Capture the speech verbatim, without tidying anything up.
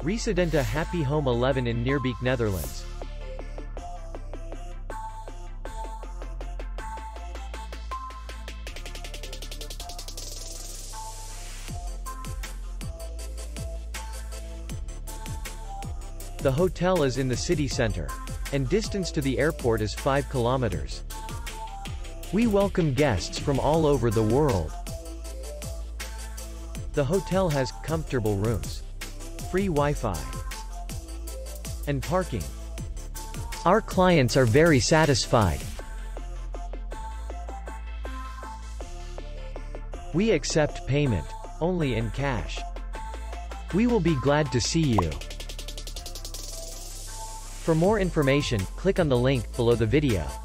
Resydentie Happy Home eleven in Neerbeek, Netherlands. The hotel is in the city center, and distance to the airport is five kilometers. We welcome guests from all over the world. The hotel has comfortable rooms, free Wi-Fi, and parking. Our clients are very satisfied. We accept payment only in cash. We will be glad to see you. For more information, click on the link below the video.